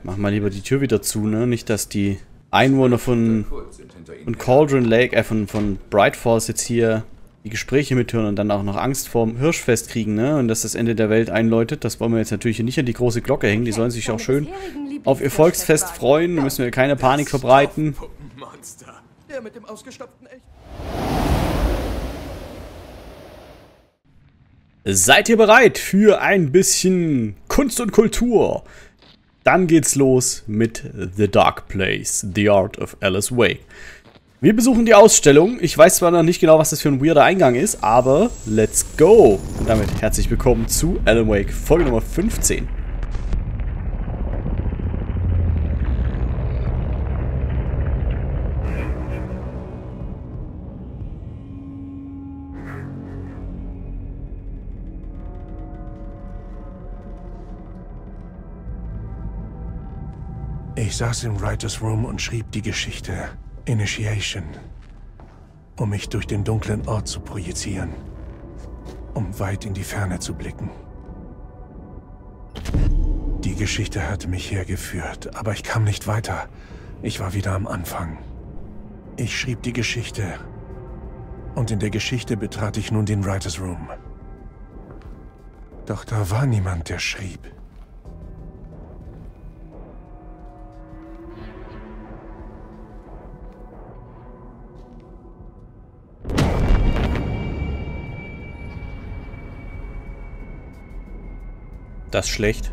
Mach mal lieber die Tür wieder zu, ne? Nicht, dass die Einwohner von Cauldron Lake, von Bright Falls jetzt hier die Gespräche mithören und dann auch noch Angst vorm Hirschfest kriegen, ne? Und dass das Ende der Welt einläutet. Das wollen wir jetzt natürlich hier nicht an die große Glocke hängen. Die sollen sich auch schön auf ihr Volksfest freuen. Da müssen wir keine Panik verbreiten. Der mit dem ausgestopften Echt. Seid ihr bereit für ein bisschen Kunst und Kultur? Dann geht's los mit The Dark Place, The Art of Alice Wake. Wir besuchen die Ausstellung. Ich weiß zwar noch nicht genau, was das für ein weirder Eingang ist, aber let's go! Und damit herzlich willkommen zu Alan Wake, Folge Nummer 15. Ich saß im Writers Room und schrieb die Geschichte Initiation, um mich durch den dunklen Ort zu projizieren, um weit in die Ferne zu blicken. Die Geschichte hatte mich hergeführt, aber ich kam nicht weiter. Ich war wieder am Anfang. Ich schrieb die Geschichte und in der Geschichte betrat ich nun den Writers Room. Doch da war niemand, der schrieb. Das ist schlecht.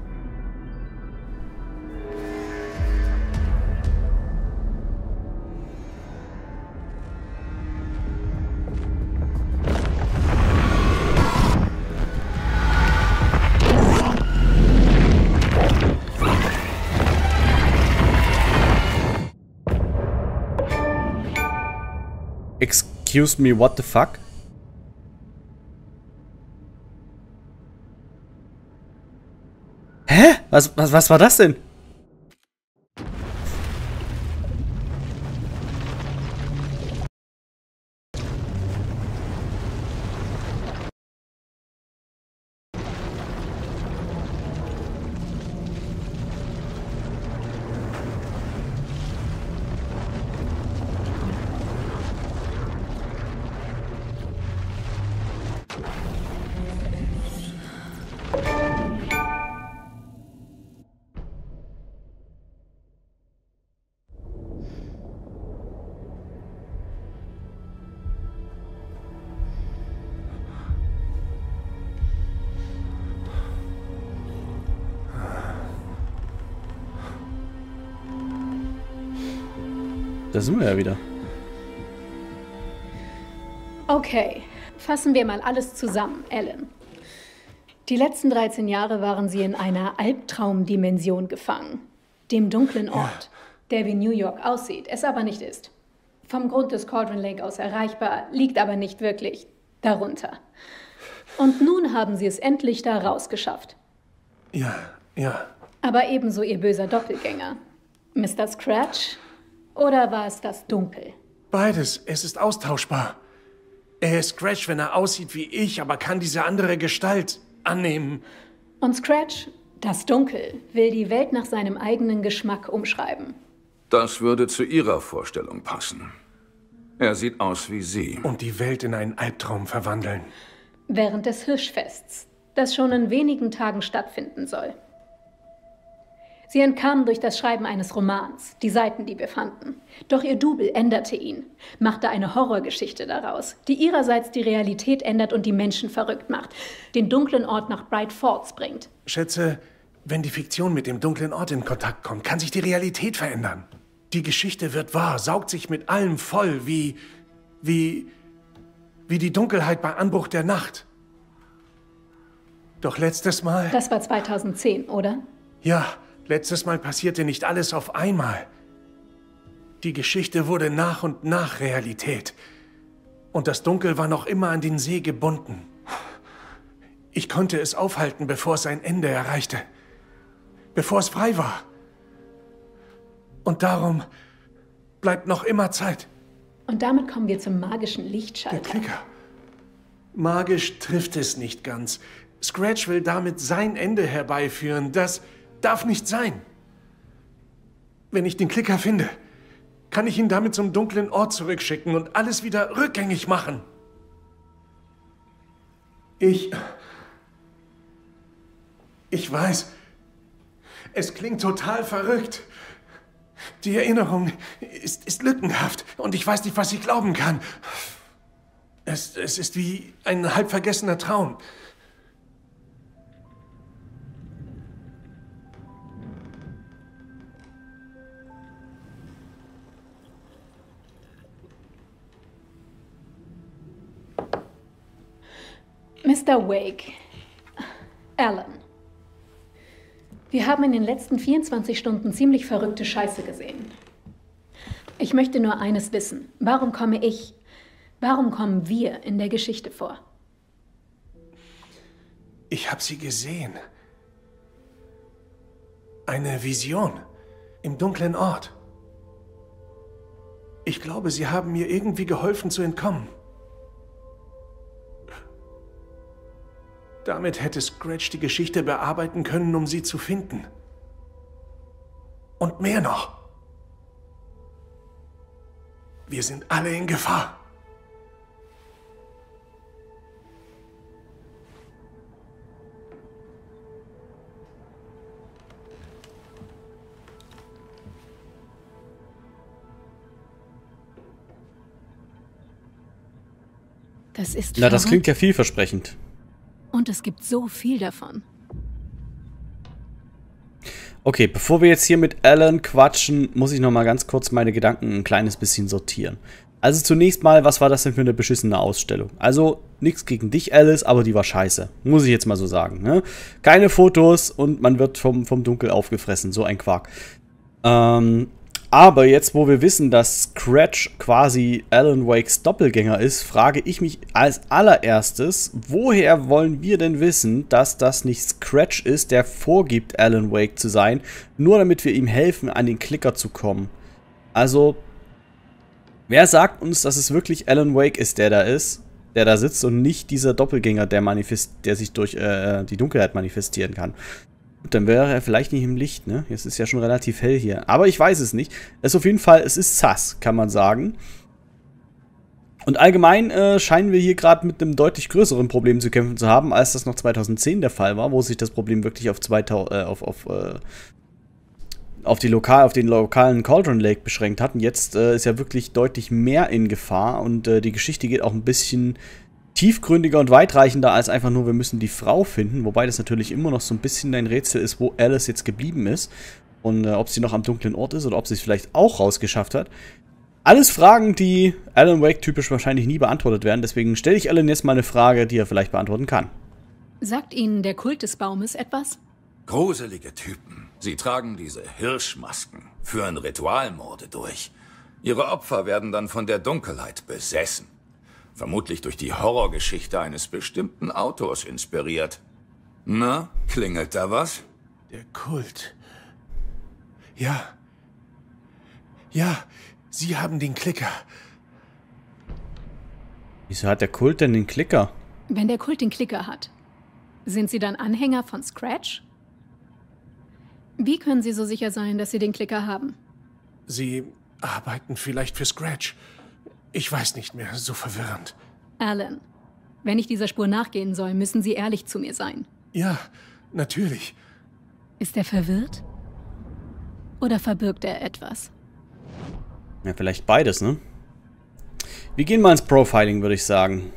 Excuse me, what the fuck? Hä? Was war das denn? Da sind wir ja wieder. Okay, fassen wir mal alles zusammen, Alan. Die letzten 13 Jahre waren Sie in einer Albtraumdimension gefangen. Dem dunklen Ort, der wie New York aussieht, es aber nicht ist. Vom Grund des Cauldron Lake aus erreichbar, liegt aber nicht wirklich darunter. Und nun haben Sie es endlich da rausgeschafft. Ja. Aber ebenso Ihr böser Doppelgänger. Mr. Scratch? Oder war es das Dunkel? Beides. Es ist austauschbar. Er ist Scratch, wenn er aussieht wie ich, aber kann diese andere Gestalt annehmen. Und Scratch, das Dunkel, will die Welt nach seinem eigenen Geschmack umschreiben. Das würde zu Ihrer Vorstellung passen. Er sieht aus wie Sie. Und die Welt in einen Albtraum verwandeln. Während des Hirschfests, das schon in wenigen Tagen stattfinden soll. Sie entkamen durch das Schreiben eines Romans, die Seiten, die wir fanden. Doch ihr Double änderte ihn, machte eine Horrorgeschichte daraus, die ihrerseits die Realität ändert und die Menschen verrückt macht, den dunklen Ort nach Bright Falls bringt. Schätze, wenn die Fiktion mit dem dunklen Ort in Kontakt kommt, kann sich die Realität verändern. Die Geschichte wird wahr, saugt sich mit allem voll, wie die Dunkelheit bei Anbruch der Nacht. Doch letztes Mal... Das war 2010, oder? Ja. Letztes Mal passierte nicht alles auf einmal. Die Geschichte wurde nach und nach Realität. Und das Dunkel war noch immer an den See gebunden. Ich konnte es aufhalten, bevor es ein Ende erreichte. Bevor es frei war. Und darum bleibt noch immer Zeit. Und damit kommen wir zum magischen Lichtschalter. Der Klicker. Magisch trifft es nicht ganz. Scratch will damit sein Ende herbeiführen. Das darf nicht sein. Wenn ich den Klicker finde, kann ich ihn damit zum dunklen Ort zurückschicken und alles wieder rückgängig machen. Ich weiß, es klingt total verrückt. Die Erinnerung ist lückenhaft und ich weiß nicht, was ich glauben kann. Es ist wie ein halb vergessener Traum. Mr. Wake, Alan, wir haben in den letzten 24 Stunden ziemlich verrückte Scheiße gesehen. Ich möchte nur eines wissen. Warum kommen wir in der Geschichte vor? Ich habe sie gesehen. Eine Vision im dunklen Ort. Ich glaube, sie haben mir irgendwie geholfen zu entkommen. Damit hätte Scratch die Geschichte bearbeiten können, um sie zu finden. Und mehr noch. Wir sind alle in Gefahr. Das ist Na, das verrückt. klingt ja vielversprechend. Und es gibt so viel davon. Okay, bevor wir jetzt hier mit Alan quatschen, muss ich noch mal ganz kurz meine Gedanken ein kleines bisschen sortieren. Also zunächst mal, was war das denn für eine beschissene Ausstellung? Also, nichts gegen dich, Alice, aber die war scheiße. Muss ich jetzt mal so sagen, ne? Keine Fotos und man wird vom Dunkel aufgefressen. So ein Quark. Aber jetzt, wo wir wissen, dass Scratch quasi Alan Wakes Doppelgänger ist, frage ich mich als allererstes, woher wollen wir denn wissen, dass das nicht Scratch ist, der vorgibt, Alan Wake zu sein, nur damit wir ihm helfen, an den Klicker zu kommen? Also, wer sagt uns, dass es wirklich Alan Wake ist, der da sitzt und nicht dieser Doppelgänger, der sich durch die Dunkelheit manifestieren kann? Gut, dann wäre er vielleicht nicht im Licht, ne? Es ist ja schon relativ hell hier. Aber ich weiß es nicht. Es ist auf jeden Fall, es ist sus, kann man sagen. Und allgemein scheinen wir hier gerade mit einem deutlich größeren Problem zu kämpfen zu haben, als das noch 2010 der Fall war, wo sich das Problem wirklich auf den lokalen Cauldron Lake beschränkt hat. Und jetzt ist ja wirklich deutlich mehr in Gefahr und die Geschichte geht auch ein bisschen tiefgründiger und weitreichender als einfach nur, wir müssen die Frau finden, wobei das natürlich immer noch so ein bisschen ein Rätsel ist, wo Alice jetzt geblieben ist und ob sie noch am dunklen Ort ist oder ob sie es vielleicht auch rausgeschafft hat. Alles Fragen, die Alan Wake typisch wahrscheinlich nie beantwortet werden, deswegen stelle ich Alan jetzt mal eine Frage, die er vielleicht beantworten kann. Sagt Ihnen der Kult des Baumes etwas? Gruselige Typen. Sie tragen diese Hirschmasken, führen Ritualmorde durch. Ihre Opfer werden dann von der Dunkelheit besessen. Vermutlich durch die Horrorgeschichte eines bestimmten Autors inspiriert. Na, klingelt da was? Der Kult. Ja. Ja, Sie haben den Klicker. Wieso hat der Kult denn den Klicker? Wenn der Kult den Klicker hat, sind Sie dann Anhänger von Scratch? Wie können Sie so sicher sein, dass Sie den Klicker haben? Sie arbeiten vielleicht für Scratch. Ich weiß nicht mehr, so verwirrend. Alan, wenn ich dieser Spur nachgehen soll, müssen Sie ehrlich zu mir sein. Ja, natürlich. Ist er verwirrt? Oder verbirgt er etwas? Ja, vielleicht beides, ne? Wir gehen mal ins Profiling, würde ich sagen.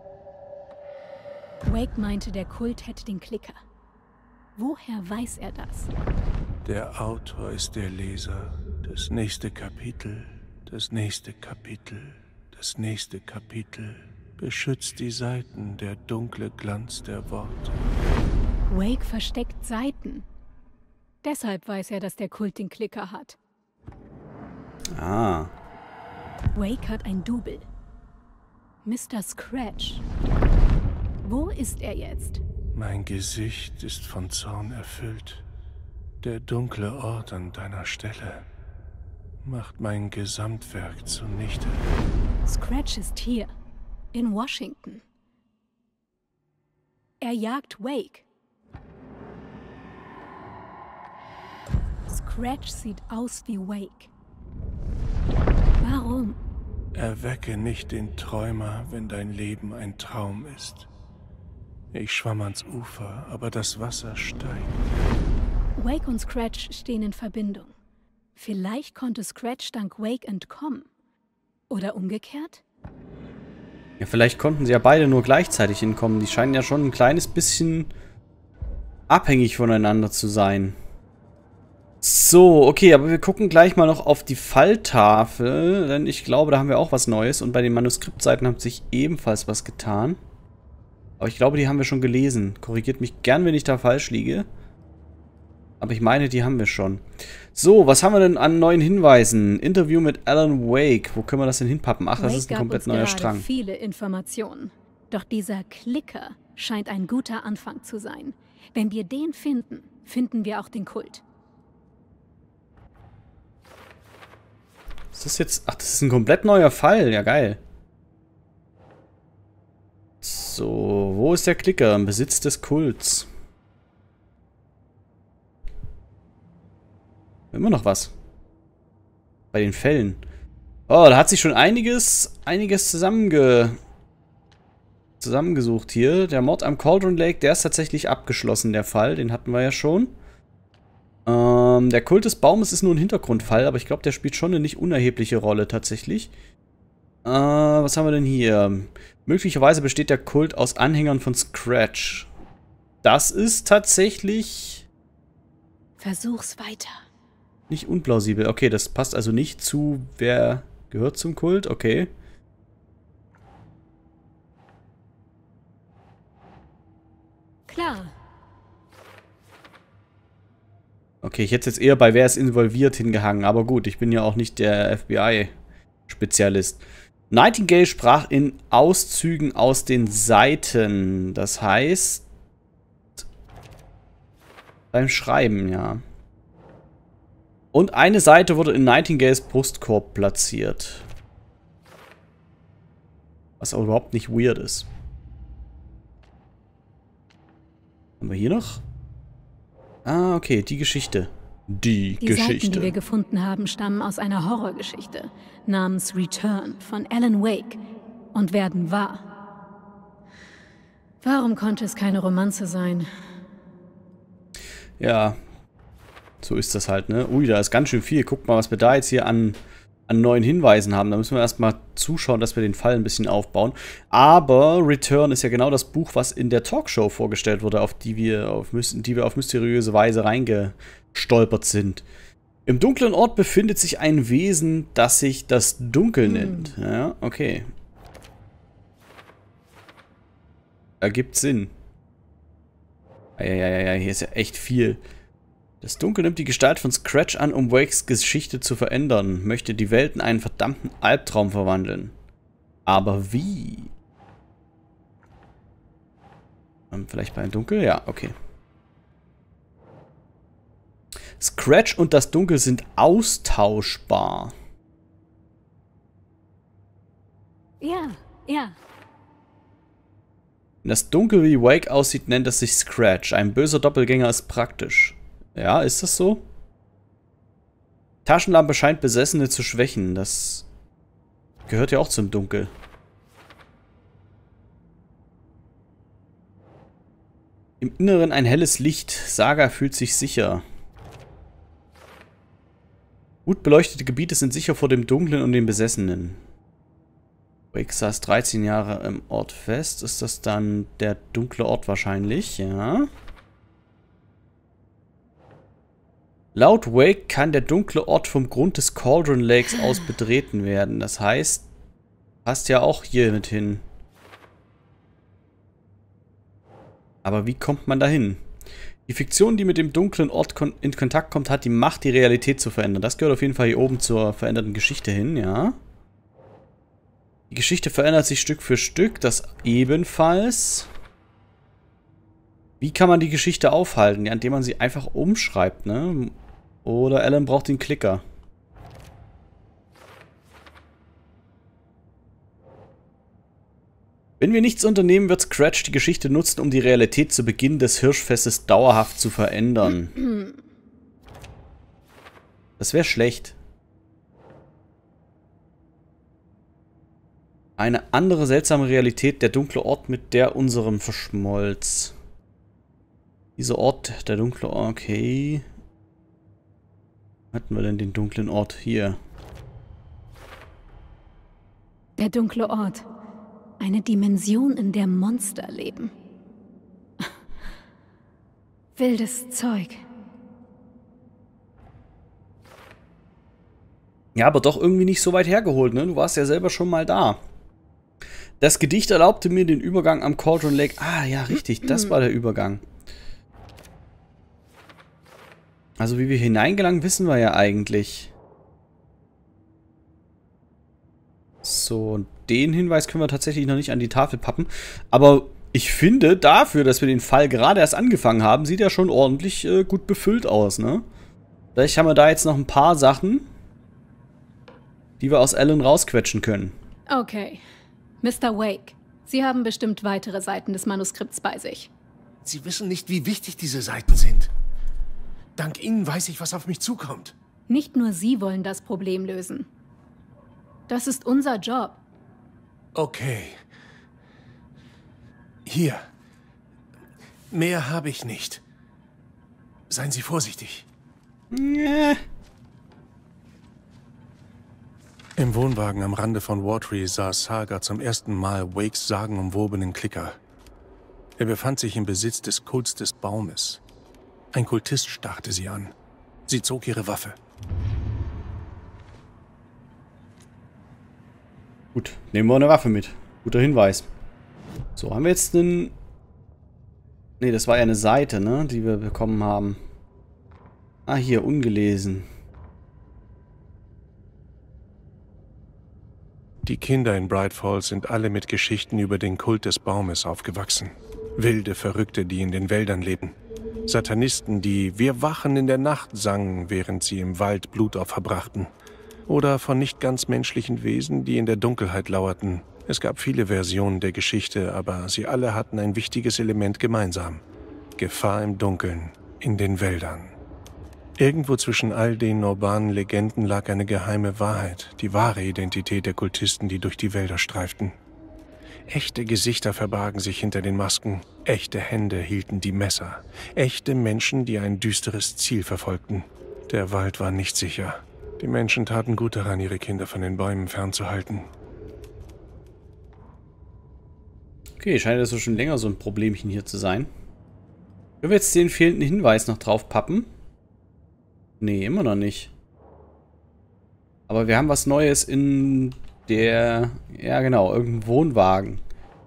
Wake meinte, der Kult hätte den Klicker. Woher weiß er das? Der Autor ist der Leser. Das nächste Kapitel, das nächste Kapitel, das nächste Kapitel. Beschützt die Seiten, der dunkle Glanz der Worte. Wake versteckt Seiten. Deshalb weiß er, dass der Kult den Klicker hat. Ah. Wake hat ein Double. Mr. Scratch. Wo ist er jetzt? Mein Gesicht ist von Zorn erfüllt. Der dunkle Ort an deiner Stelle macht mein Gesamtwerk zunichte. Scratch ist hier, in Washington. Er jagt Wake. Scratch sieht aus wie Wake. Warum? Erwecke nicht den Träumer, wenn dein Leben ein Traum ist. Ich schwamm ans Ufer, aber das Wasser steigt. Wake und Scratch stehen in Verbindung. Vielleicht konnte Scratch dank Wake entkommen. Oder umgekehrt? Ja, vielleicht konnten sie ja beide nur gleichzeitig entkommen. Die scheinen ja schon ein kleines bisschen abhängig voneinander zu sein. So, okay, aber wir gucken gleich mal noch auf die Falltafel, denn ich glaube, da haben wir auch was Neues. Und bei den Manuskriptseiten hat sich ebenfalls was getan. Aber ich glaube, die haben wir schon gelesen. Korrigiert mich gern, wenn ich da falsch liege. Aber ich meine, die haben wir schon. So, was haben wir denn an neuen Hinweisen? Interview mit Alan Wake. Wo können wir das denn hinpappen? Ach, das ist ein komplett neuer Strang. Viele Informationen. Doch dieser Klicker scheint ein guter Anfang zu sein. Wenn wir den finden, finden wir auch den Kult. Ist das jetzt... Ach, das ist ein komplett neuer Fall. Ja, geil. So, wo ist der Klicker? Im Besitz des Kults. Immer noch was. Bei den Fällen. Oh, da hat sich schon einiges zusammengesucht hier. Der Mord am Cauldron Lake, der ist tatsächlich abgeschlossen, der Fall. Den hatten wir ja schon. Der Kult des Baumes ist nur ein Hintergrundfall, aber ich glaube, der spielt schon eine nicht unerhebliche Rolle tatsächlich. Was haben wir denn hier? Möglicherweise besteht der Kult aus Anhängern von Scratch. Das ist tatsächlich... Versuch's weiter. Nicht unplausibel. Okay, das passt also nicht zu, wer gehört zum Kult. Okay. Klar. Okay, ich hätte jetzt eher bei wer ist involviert hingehangen. Aber gut, ich bin ja auch nicht der FBI-Spezialist. Nightingale sprach in Auszügen aus den Seiten. Das heißt... beim Schreiben, ja. Und eine Seite wurde in Nightingales Brustkorb platziert. Was auch überhaupt nicht weird ist. Haben wir hier noch? Ah, okay, die Geschichte. Die Geschichte. Seiten, die wir gefunden haben, stammen aus einer Horrorgeschichte namens Return von Alan Wake und werden wahr. Warum konnte es keine Romanze sein? Ja, so ist das halt, ne? Ui, da ist ganz schön viel. Guckt mal, was wir da jetzt hier an neuen Hinweisen haben. Da müssen wir erstmal zuschauen, dass wir den Fall ein bisschen aufbauen. Aber Return ist ja genau das Buch, was in der Talkshow vorgestellt wurde, auf die wir auf mysteriöse Weise reingestolpert sind. Im dunklen Ort befindet sich ein Wesen, das sich das Dunkel nennt. Ja, okay. Ergibt Sinn. Ja, hier ist ja echt viel. Das Dunkel nimmt die Gestalt von Scratch an, um Wakes Geschichte zu verändern, möchte die Welt in einen verdammten Albtraum verwandeln. Aber wie? Vielleicht bei einem Dunkel? Ja, okay. Scratch und das Dunkel sind austauschbar. Ja. Wenn das Dunkel wie Wake aussieht, nennt es sich Scratch. Ein böser Doppelgänger ist praktisch. Ja, ist das so? Taschenlampe scheint Besessene zu schwächen. Das gehört ja auch zum Dunkel. Im Inneren ein helles Licht. Saga fühlt sich sicher. Gut beleuchtete Gebiete sind sicher vor dem Dunklen und den Besessenen. Wake saß 13 Jahre im Ort fest. Ist das dann der dunkle Ort wahrscheinlich? Ja. Laut Wake kann der dunkle Ort vom Grund des Cauldron Lakes aus betreten werden. Das heißt, passt ja auch hier mit hin. Aber wie kommt man da hin? Die Fiktion, die mit dem dunklen Ort in Kontakt kommt, hat die Macht, die Realität zu verändern. Das gehört auf jeden Fall hier oben zur veränderten Geschichte hin, ja. Die Geschichte verändert sich Stück für Stück, das ebenfalls. Wie kann man die Geschichte aufhalten? Ja, indem man sie einfach umschreibt, ne? Oder Alan braucht den Klicker. Wenn wir nichts unternehmen, wird Scratch die Geschichte nutzen, um die Realität zu Beginn des Hirschfestes dauerhaft zu verändern. Das wäre schlecht. Eine andere seltsame Realität, der dunkle Ort, mit der unserem verschmolz. Dieser Ort, der dunkle Ort, okay. Wo hatten wir denn den dunklen Ort? Hier. Der dunkle Ort. Eine Dimension, in der Monster leben. Wildes Zeug. Ja, aber doch irgendwie nicht so weit hergeholt, ne? Du warst ja selber schon mal da. Das Gedicht erlaubte mir den Übergang am Cauldron Lake. Ah, ja, richtig, das war der Übergang. Also wie wir hineingelangen, wissen wir ja eigentlich. So, den Hinweis können wir tatsächlich noch nicht an die Tafel pappen. Aber ich finde, dafür, dass wir den Fall gerade erst angefangen haben, sieht er schon ordentlich gut befüllt aus, ne? Vielleicht haben wir da jetzt noch ein paar Sachen, die wir aus Alan rausquetschen können. Okay. Mr. Wake, Sie haben bestimmt weitere Seiten des Manuskripts bei sich. Sie wissen nicht, wie wichtig diese Seiten sind. Dank Ihnen weiß ich, was auf mich zukommt. Nicht nur Sie wollen das Problem lösen. Das ist unser Job. Okay. Hier. Mehr habe ich nicht. Seien Sie vorsichtig. Im Wohnwagen am Rande von Watery saß Saga zum ersten Mal Wakes sagenumwobenen Klicker. Er befand sich im Besitz des Kults des Baumes. Ein Kultist starrte sie an. Sie zog ihre Waffe. Gut, nehmen wir eine Waffe mit. Guter Hinweis. So, haben wir jetzt einen... Ne, das war ja eine Seite, ne, die wir bekommen haben. Ah, hier, ungelesen. Die Kinder in Bright Falls sind alle mit Geschichten über den Kult des Baumes aufgewachsen. Wilde Verrückte, die in den Wäldern leben. Satanisten, die "Wir wachen in der Nacht" sangen, während sie im Wald Blutopfer brachten. Oder von nicht ganz menschlichen Wesen, die in der Dunkelheit lauerten. Es gab viele Versionen der Geschichte, aber sie alle hatten ein wichtiges Element gemeinsam. Gefahr im Dunkeln, in den Wäldern. Irgendwo zwischen all den urbanen Legenden lag eine geheime Wahrheit, die wahre Identität der Kultisten, die durch die Wälder streiften. Echte Gesichter verbargen sich hinter den Masken, echte Hände hielten die Messer, echte Menschen, die ein düsteres Ziel verfolgten. Der Wald war nicht sicher. Die Menschen taten gut daran, ihre Kinder von den Bäumen fernzuhalten. Okay, scheint das so schon länger so ein Problemchen hier zu sein. Können wir jetzt den fehlenden Hinweis noch drauf pappen? Nee, immer noch nicht. Aber wir haben was Neues in der... Ja, genau, irgendein Wohnwagen.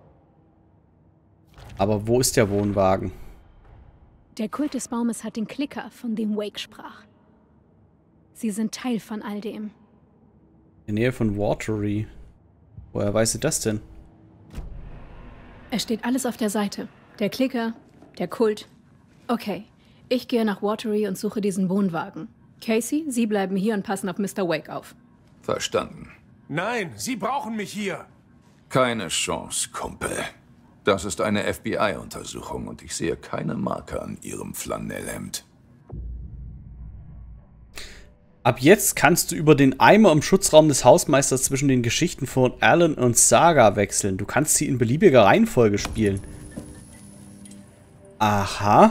Aber wo ist der Wohnwagen? Der Kult des Baumes hat den Klicker, von dem Wake sprach. Sie sind Teil von all dem. In der Nähe von Watery. Woher weißt du das denn? Es steht alles auf der Seite. Der Klicker, der Kult. Okay, ich gehe nach Watery und suche diesen Wohnwagen. Casey, Sie bleiben hier und passen auf Mr. Wake auf. Verstanden. Nein, Sie brauchen mich hier! Keine Chance, Kumpel. Das ist eine FBI-Untersuchung und ich sehe keine Marke an Ihrem Flanellhemd. Ab jetzt kannst du über den Eimer im Schutzraum des Hausmeisters zwischen den Geschichten von Alan und Saga wechseln. Du kannst sie in beliebiger Reihenfolge spielen. Aha.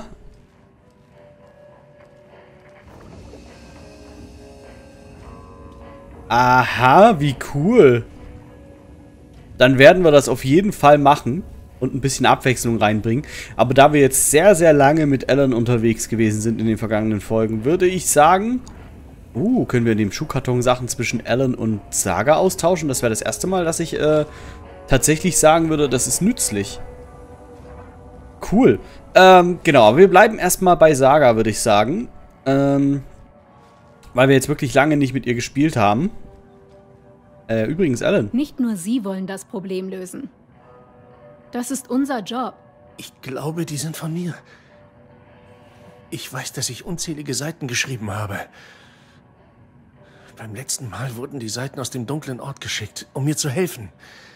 Aha, wie cool. Dann werden wir das auf jeden Fall machen und ein bisschen Abwechslung reinbringen. Aber da wir jetzt sehr, sehr lange mit Alan unterwegs gewesen sind in den vergangenen Folgen, würde ich sagen... können wir in dem Schuhkarton Sachen zwischen Alan und Saga austauschen? Das wäre das erste Mal, dass ich tatsächlich sagen würde, das ist nützlich. Cool. Genau, wir bleiben erstmal bei Saga, würde ich sagen. Weil wir jetzt wirklich lange nicht mit ihr gespielt haben. Übrigens, Alan. Nicht nur Sie wollen das Problem lösen. Das ist unser Job. Ich glaube, die sind von mir. Ich weiß, dass ich unzählige Seiten geschrieben habe. Beim letzten Mal wurden die Seiten aus dem dunklen Ort geschickt, um mir zu helfen.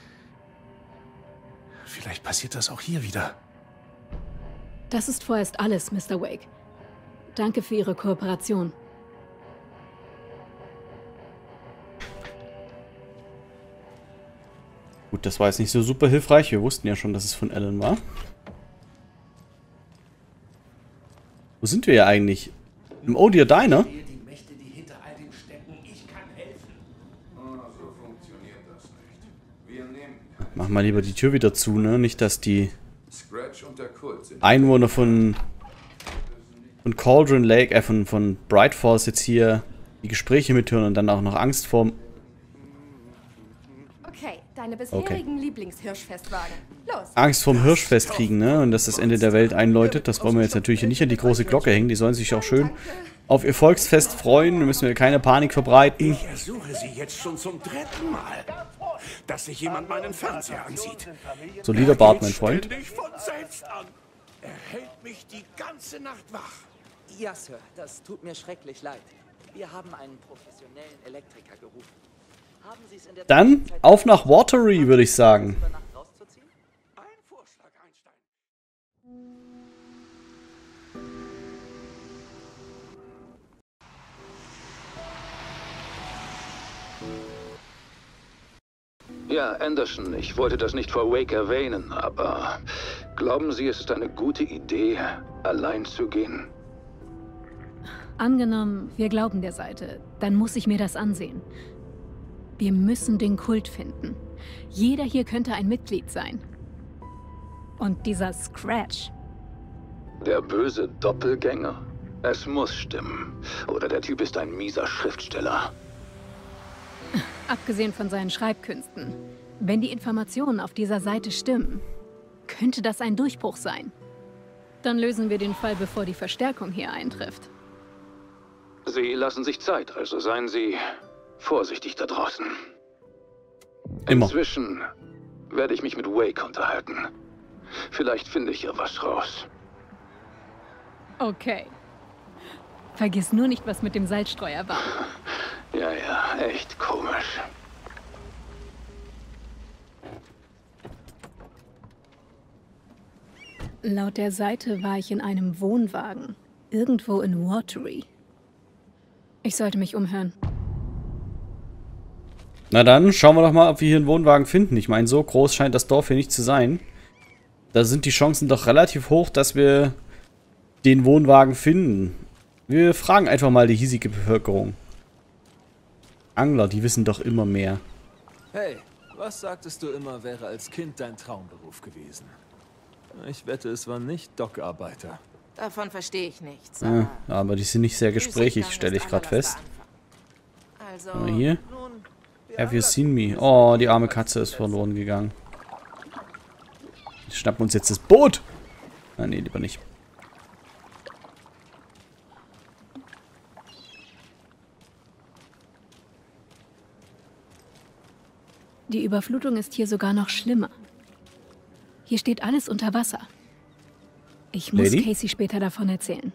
Vielleicht passiert das auch hier wieder. Das ist vorerst alles, Mr. Wake. Danke für Ihre Kooperation. Gut, das war jetzt nicht so super hilfreich. Wir wussten ja schon, dass es von Alan war. Wo sind wir ja eigentlich? Im Oh Dear Diner? Die Mächte, die hinter all dem stecken. Ich kann helfen. So funktioniert das nicht. Wir nehmen Mach mal lieber die Tür wieder zu, ne? Nicht, dass die Scratch und der Kult sind. Einwohner von Cauldron Lake, von Bright Falls jetzt hier die Gespräche mithören und dann auch noch Angst vor... Okay, deine bisherigen Lieblingshirschfestwagen. Los. Angst vorm Hirschfest kriegen, ne? Und dass das Ende der Welt einläutet. Das wollen wir jetzt natürlich nicht an die große Glocke hängen. Die sollen sich auch schön auf ihr Volksfest freuen. Da müssen wir keine Panik verbreiten. Ich ersuche Sie jetzt schon zum 3. Mal, dass sich jemand meinen Fernseher ansieht. Solider Bart, mein Freund. Ständig von selbst an. Er hält mich die ganze Nacht wach. Ja, Sir, das tut mir schrecklich leid. Wir haben einen professionellen Elektriker gerufen. Haben Sie es in der Dann auf nach Watery, würde ich sagen. über Nacht rauszuziehen? Ein Vorschlag, Einstein. Ja, Anderson, ich wollte das nicht vor Wake erwähnen, aber glauben Sie, es ist eine gute Idee, allein zu gehen? Angenommen, wir glauben der Seite, dann muss ich mir das ansehen. Wir müssen den Kult finden. Jeder hier könnte ein Mitglied sein. Und dieser Scratch. Der böse Doppelgänger? Es muss stimmen. Oder der Typ ist ein mieser Schriftsteller. Abgesehen von seinen Schreibkünsten. Wenn die Informationen auf dieser Seite stimmen, könnte das ein Durchbruch sein. Dann lösen wir den Fall, bevor die Verstärkung hier eintrifft. Sie lassen sich Zeit, also seien Sie vorsichtig da draußen. Immer. Inzwischen werde ich mich mit Wake unterhalten. Vielleicht finde ich ja was raus. Okay. Vergiss nur nicht, was mit dem Salzstreuer war. Ja, echt komisch. Laut der Seite war ich in einem Wohnwagen. Irgendwo in Watery. Ich sollte mich umhören. Na dann, schauen wir doch mal, ob wir hier einen Wohnwagen finden. Ich meine, so groß scheint das Dorf hier nicht zu sein. Da sind die Chancen doch relativ hoch, dass wir den Wohnwagen finden. Wir fragen einfach mal die hiesige Bevölkerung. Angler, die wissen doch immer mehr. Hey, was sagtest du immer, wäre als Kind dein Traumberuf gewesen? Ich wette, es war nicht Dockarbeiter. Davon verstehe ich nichts. Ja, aber die sind nicht sehr gesprächig, stelle ich gerade fest. Also, Aber hier. nun, Have you seen me? Oh, die arme Katze ist verloren gegangen. Wir schnappen uns jetzt das Boot. Ah, nee, lieber nicht. Die Überflutung ist hier sogar noch schlimmer. Hier steht alles unter Wasser. Ich muss Lady? Casey später davon erzählen.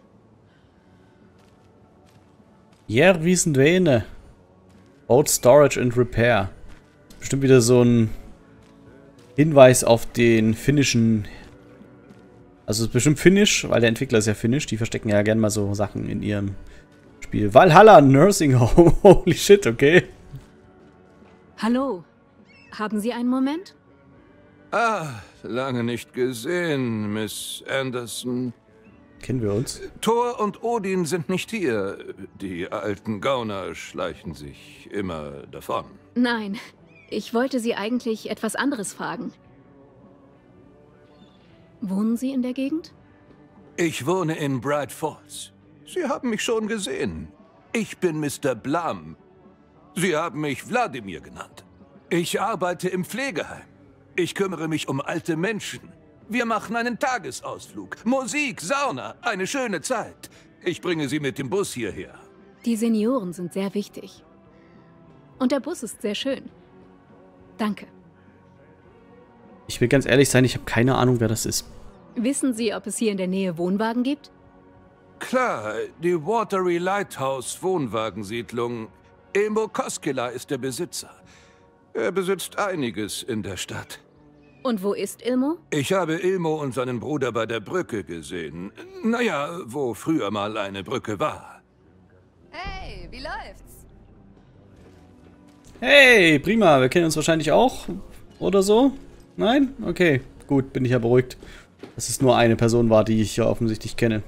Ja, wie sind Vene? Old Storage and Repair. Bestimmt wieder so ein Hinweis auf den finnischen. Also es ist bestimmt finnisch, weil der Entwickler ist ja finnisch. Die verstecken ja gerne mal so Sachen in ihrem Spiel. Valhalla Nursing Home. Holy shit, okay. Hallo, haben Sie einen Moment? Ah, lange nicht gesehen, Miss Anderson. Kennen wir uns? Thor und Odin sind nicht hier. Die alten Gauner schleichen sich immer davon. Nein, ich wollte Sie eigentlich etwas anderes fragen. Wohnen Sie in der Gegend? Ich wohne in Bright Falls. Sie haben mich schon gesehen. Ich bin Mr. Blum. Sie haben mich Wladimir genannt. Ich arbeite im Pflegeheim. Ich kümmere mich um alte Menschen. Wir machen einen Tagesausflug. Musik, Sauna, eine schöne Zeit. Ich bringe Sie mit dem Bus hierher. Die Senioren sind sehr wichtig. Und der Bus ist sehr schön. Danke. Ich will ganz ehrlich sein, ich habe keine Ahnung, wer das ist. Wissen Sie, ob es hier in der Nähe Wohnwagen gibt? Klar, die Watery Lighthouse Wohnwagensiedlung. Emo Koskela ist der Besitzer. Er besitzt einiges in der Stadt. Und wo ist Ilmo? Ich habe Ilmo und seinen Bruder bei der Brücke gesehen. Naja, wo früher mal eine Brücke war. Hey, wie läuft's? Hey, prima. Wir kennen uns wahrscheinlich auch. oder so? Nein? Okay, gut, bin ich ja beruhigt. Dass es nur eine Person war, die ich hier offensichtlich kenne.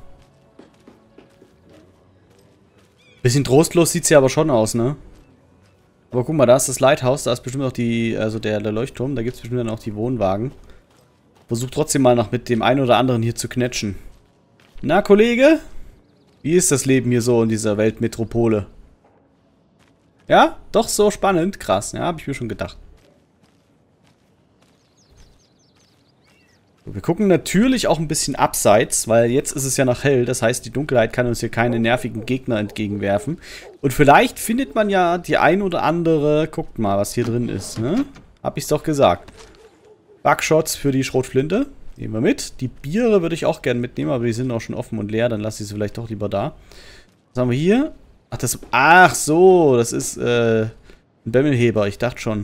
Bisschen trostlos sieht es ja aber schon aus, ne? Aber guck mal, da ist das Lighthouse, da ist bestimmt auch die, also der Leuchtturm, da gibt es bestimmt dann auch die Wohnwagen. Versuch trotzdem mal noch mit dem einen oder anderen hier zu knetschen. Na, Kollege? Wie ist das Leben hier so in dieser Weltmetropole? Ja? Doch so spannend? Krass, ja, habe ich mir schon gedacht. Wir gucken natürlich auch ein bisschen abseits, weil jetzt ist es ja noch hell. Das heißt, die Dunkelheit kann uns hier keine nervigen Gegner entgegenwerfen. Und vielleicht findet man ja die ein oder andere... Guckt mal, was hier drin ist, ne? Hab ich's doch gesagt. Bugshots für die Schrotflinte. Nehmen wir mit. Die Biere würde ich auch gerne mitnehmen, aber die sind auch schon offen und leer. Dann lasse ich sie vielleicht doch lieber da. Was haben wir hier? Ach so, das ist ein Bämmelheber. Ich dachte schon.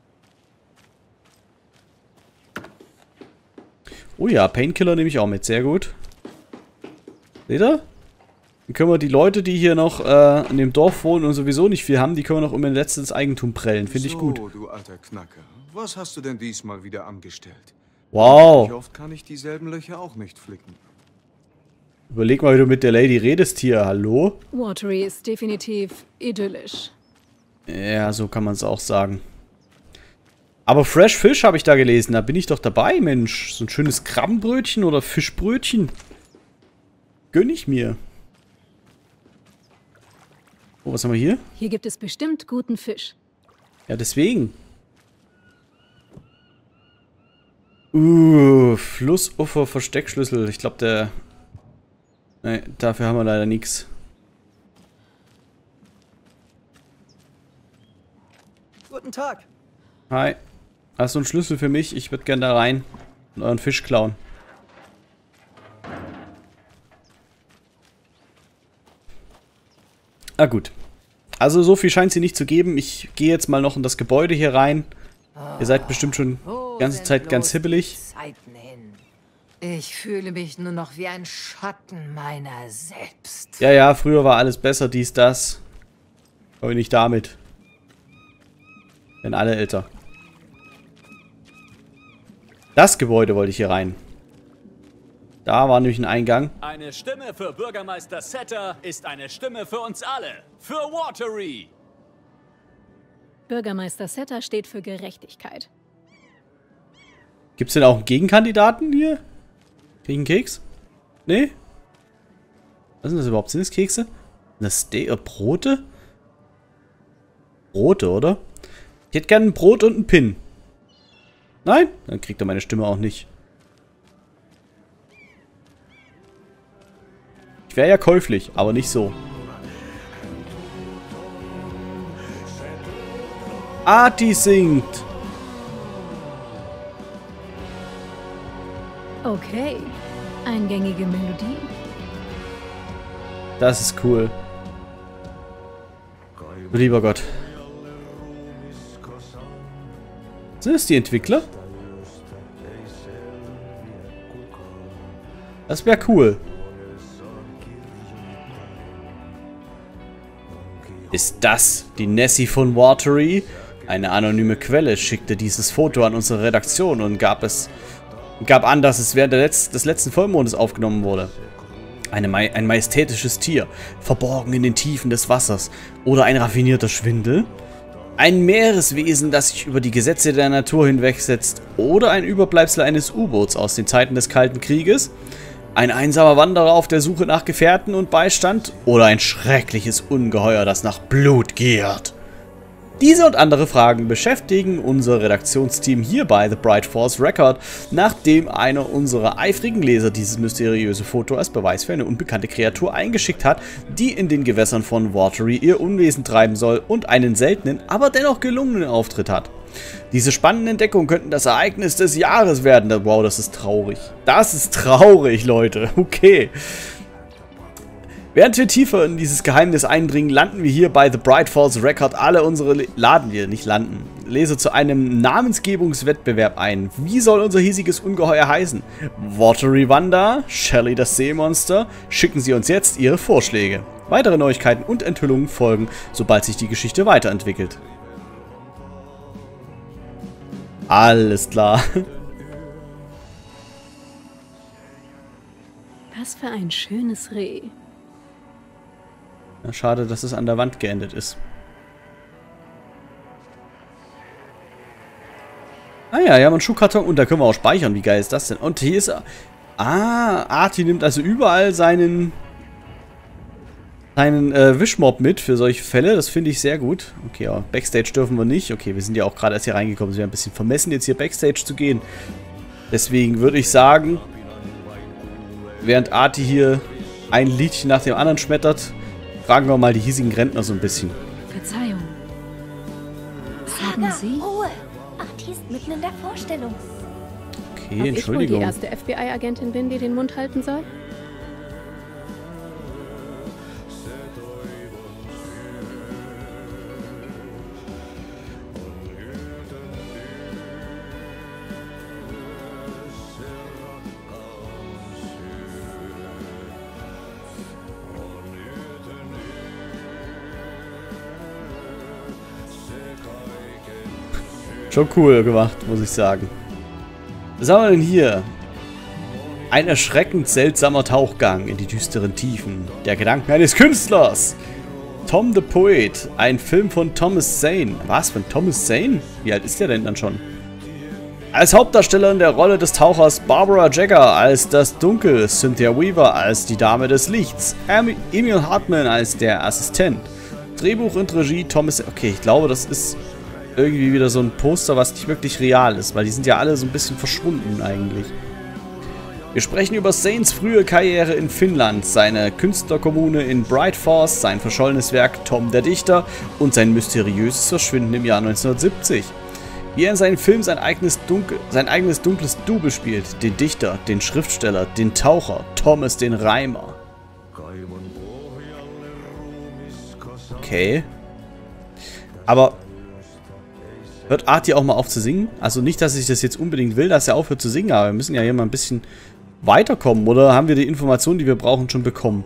Oh ja, Painkiller nehme ich auch mit. Sehr gut. Seht ihr? Dann können wir die Leute, die hier noch in dem Dorf wohnen und sowieso nicht viel haben, die können wir noch um ihr letztes Eigentum prellen. Finde ich gut. So, du alter Knacker. Was hast du denn diesmal wieder angestellt? Wow. Wie oft kann ich dieselben Löcher auch nicht flicken? Überleg mal, wie du mit der Lady redest hier. Hallo? Watery ist definitiv idyllisch. Ja, so kann man es auch sagen. Aber Fresh Fish habe ich da gelesen. Da bin ich doch dabei, Mensch. So ein schönes Krabbenbrötchen oder Fischbrötchen. Gönn ich mir. Oh, was haben wir hier? Hier gibt es bestimmt guten Fisch. Ja, deswegen. Flussufer Versteckschlüssel. Ich glaube, der... Nee, dafür haben wir leider nichts. Guten Tag. Hi. Hast du einen Schlüssel für mich? Ich würde gerne da rein und euren Fisch klauen. Ah gut. Also so viel scheint sie nicht zu geben. Ich gehe jetzt mal noch in das Gebäude hier rein. Ihr seid bestimmt schon die ganze Zeit ganz hibbelig. Ich fühle mich nur noch wie ein Schatten meiner selbst. Ja, ja, früher war alles besser, dies, das. Aber nicht damit. Denn alle älter. Das Gebäude wollte ich hier rein. Da war nämlich ein Eingang. Eine Stimme für Bürgermeister Setter ist eine Stimme für uns alle. Für Watery. Bürgermeister Setter steht für Gerechtigkeit. Gibt's denn auch einen Gegenkandidaten hier? Krieg ich einen Keks? Nee? Was sind das überhaupt? Sind das Kekse? Das Brote? Brote, oder? Ich hätte gerne ein Brot und einen Pin. Nein? Dann kriegt er meine Stimme auch nicht. Ich wäre ja käuflich, aber nicht so. Arti singt. Okay. Eingängige Melodie. Das ist cool. Lieber Gott. Sind es die Entwickler? Das wäre cool. Ist das die Nessie von Watery? Eine anonyme Quelle schickte dieses Foto an unsere Redaktion und gab an, dass es während des letzten Vollmondes aufgenommen wurde. Ein majestätisches Tier, verborgen in den Tiefen des Wassers. Oder ein raffinierter Schwindel? Ein Meereswesen, das sich über die Gesetze der Natur hinwegsetzt. Oder ein Überbleibsel eines U-Boots aus den Zeiten des Kalten Krieges? Ein einsamer Wanderer auf der Suche nach Gefährten und Beistand? Oder ein schreckliches Ungeheuer, das nach Blut giert? Diese und andere Fragen beschäftigen unser Redaktionsteam hier bei The Bright Falls Record, nachdem einer unserer eifrigen Leser dieses mysteriöse Foto als Beweis für eine unbekannte Kreatur eingeschickt hat, die in den Gewässern von Watery ihr Unwesen treiben soll und einen seltenen, aber dennoch gelungenen Auftritt hat. Diese spannenden Entdeckungen könnten das Ereignis des Jahres werden. Wow, das ist traurig. Das ist traurig, Leute. Okay. Während wir tiefer in dieses Geheimnis eindringen, landen wir hier bei The Bright Falls Record alle unsere Leser zu einem Namensgebungswettbewerb ein. Wie soll unser hiesiges Ungeheuer heißen? Watery Wanda? Shelly das Seemonster? Schicken Sie uns jetzt Ihre Vorschläge. Weitere Neuigkeiten und Enthüllungen folgen, sobald sich die Geschichte weiterentwickelt. Alles klar. Was für ein schönes Reh. Ja, schade, dass es an der Wand geendet ist. Ah ja, wir haben einen Schuhkarton und da können wir auch speichern. Wie geil ist das denn? Und hier ist... Ah, Artie nimmt also überall seinen Wischmob mit für solche Fälle. Das finde ich sehr gut. Okay, aber Backstage dürfen wir nicht. Okay, wir sind ja auch gerade erst hier reingekommen. Es wäre ein bisschen vermessen, jetzt hier Backstage zu gehen. Deswegen würde ich sagen, während Artie hier ein Liedchen nach dem anderen schmettert, fragen wir mal die hiesigen Rentner so ein bisschen. Verzeihung. Sagen Sie? Ruhe! Artie ist mitten in der Vorstellung. Okay, Entschuldigung. Ich wohl die erste FBI-Agentin bin, die den Mund halten soll? Schon cool gemacht, muss ich sagen. Was haben wir denn hier? Ein erschreckend seltsamer Tauchgang in die düsteren Tiefen der Gedanken eines Künstlers. Tom the Poet, ein Film von Thomas Zane. Was, von Thomas Zane? Wie alt ist der denn dann schon? Als Hauptdarsteller in der Rolle des Tauchers Barbara Jagger als das Dunkel, Cynthia Weaver als die Dame des Lichts, Emil Hartman als der Assistent. Drehbuch und Regie Thomas... Okay, ich glaube, das ist irgendwie wieder so ein Poster, was nicht wirklich real ist, weil die sind ja alle so ein bisschen verschwunden eigentlich. Wir sprechen über Zanes frühe Karriere in Finnland, seine Künstlerkommune in Bright Falls, sein verschollenes Werk Tom der Dichter und sein mysteriöses Verschwinden im Jahr 1970. Wie er in seinen Filmen sein eigenes dunkles Double spielt, den Dichter, den Schriftsteller, den Taucher, Thomas den Reimer. Okay. Aber hört Artie auch mal auf zu singen? Also nicht, dass ich das jetzt unbedingt will, dass er aufhört zu singen, aber wir müssen ja hier mal ein bisschen weiterkommen. Oder haben wir die Informationen, die wir brauchen, schon bekommen?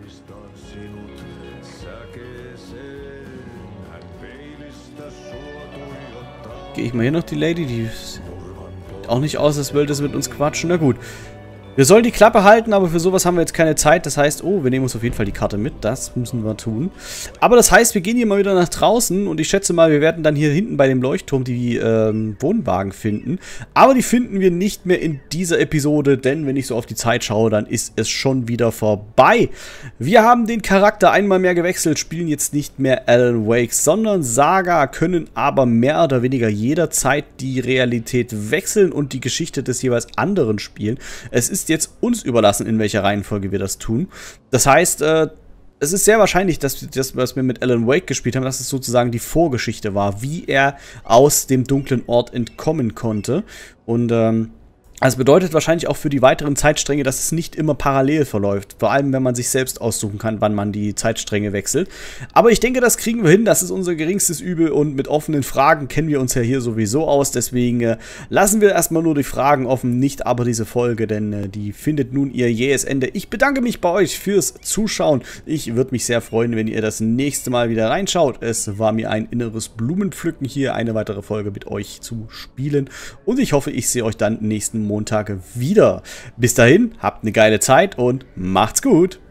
Gehe ich mal hier noch die Lady, die sieht auch nicht aus, als wollte es mit uns quatschen. Na gut. Wir sollen die Klappe halten, aber für sowas haben wir jetzt keine Zeit. Das heißt, oh, wir nehmen uns auf jeden Fall die Karte mit. Das müssen wir tun. Aber das heißt, wir gehen hier mal wieder nach draußen. Und ich schätze mal, wir werden dann hier hinten bei dem Leuchtturm die Wohnwagen finden. Aber die finden wir nicht mehr in dieser Episode. Denn wenn ich so auf die Zeit schaue, dann ist es schon wieder vorbei. Wir haben den Charakter einmal mehr gewechselt. Spielen jetzt nicht mehr Alan Wake, sondern Saga. Können aber mehr oder weniger jederzeit die Realität wechseln und die Geschichte des jeweils anderen spielen. Es ist jetzt uns überlassen, in welcher Reihenfolge wir das tun. Das heißt, es ist sehr wahrscheinlich, dass das, was wir mit Alan Wake gespielt haben, dass es sozusagen die Vorgeschichte war, wie er aus dem dunklen Ort entkommen konnte. Und das bedeutet wahrscheinlich auch für die weiteren Zeitstränge, dass es nicht immer parallel verläuft. Vor allem, wenn man sich selbst aussuchen kann, wann man die Zeitstränge wechselt. Aber ich denke, das kriegen wir hin. Das ist unser geringstes Übel. Und mit offenen Fragen kennen wir uns ja hier sowieso aus. Deswegen lassen wir erstmal nur die Fragen offen, nicht aber diese Folge. Denn die findet nun ihr jähes Ende. Ich bedanke mich bei euch fürs Zuschauen. Ich würde mich sehr freuen, wenn ihr das nächste Mal wieder reinschaut. Es war mir ein inneres Blumenpflücken, hier eine weitere Folge mit euch zu spielen. Und ich hoffe, ich sehe euch dann nächsten Montag wieder. Bis dahin, habt eine geile Zeit und macht's gut.